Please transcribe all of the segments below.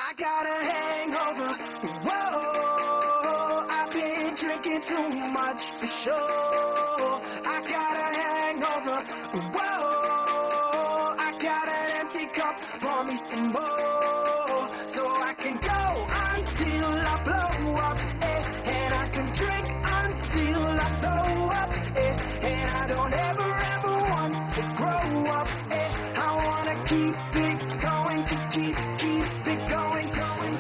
I got a hangover. Whoa, I've been drinking too much for sure. I got a hangover. Whoa, I got an empty cup. Pour me some more, so I can go until I blow up. And I can drink until I throw up. And I don't ever want to grow up. I wanna keep it going, keep it going, going.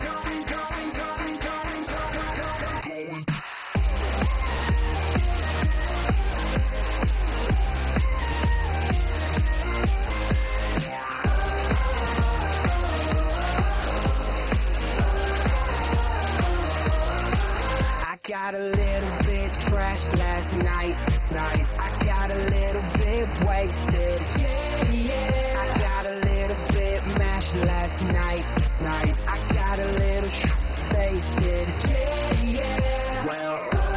I got a little bit trashed last night. I got a little bit wasted. I got a little bit mashed last night. I got a little wasted. Well,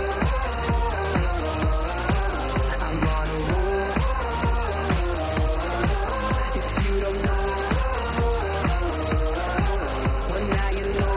I'm on a roll. If you don't know, well now you know.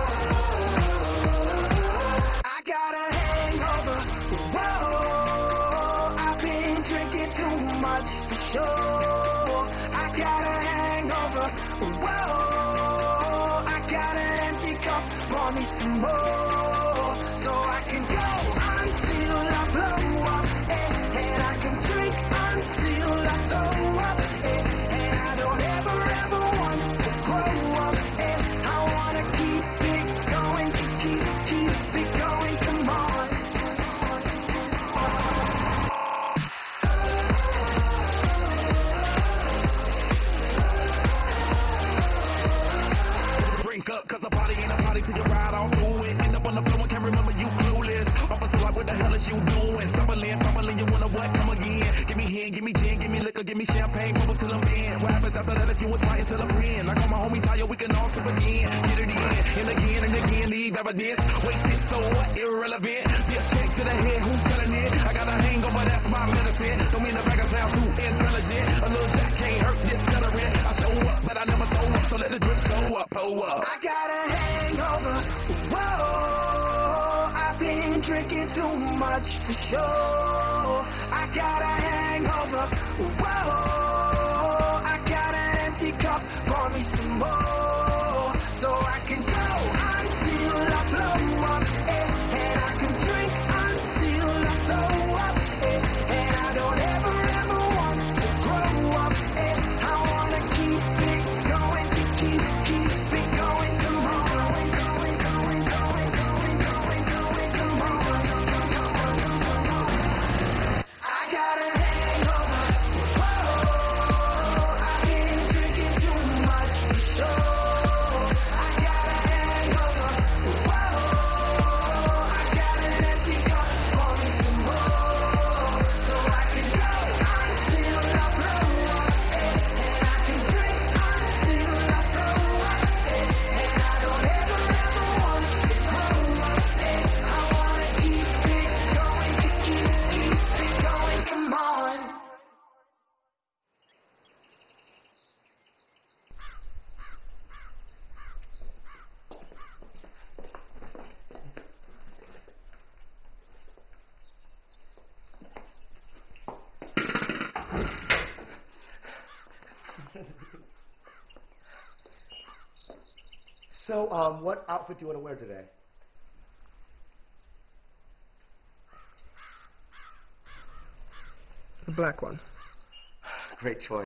I got a hangover. Whoa, I've been drinking too much for sure. I got a hangover. Whoa, I got an empty cup. Pour me some more, so I can go until I blow up. And I can drink until I throw up. And I don't ever want to grow up. And I wanna keep it going, keep it going. Come on. Drink up, cause a party ain't a party till you ride off through it. End up on the floor and can't remember you clueless. Up until like, what the hell is you doing? Stumbling, you wanna what? Come again. Give me hen, give me gin, give me liquor, give me champagne, bubble till I'm in. What happens after that if you was fighting till I'm in? Like all my homies tell you we can all sip again. Get it in, and again, leave evidence. Wasted, so what? Irrelevant. Just check to the head, who's telling it? I got a hangover, that's my medicine. Don't mean the bag of sound too intelligent. A little jack can't hurt this celebrant. I show up, but I never show up, so let the drip show up, pull up. I got a hangover. Whoa, I've been drinking too much for sure. I got a hangover. Whoa, I got an empty cup. Pour me some more, so I can go until I blow up. And I can drink until I throw up. And I don't ever want to grow up. I wanna keep it going, keep it going. Come on. I got a hangover. Whoa, I've been drinking too much for sure. I got a hangover. Whoa, I got an empty cup. Pour me some more, so I can go until I blow up. And I can drink until I throw up. And I don't ever want to grow up. I wanna keep it going, keep it going. Come on. So, what outfit do you want to wear today? The black one. Great choice.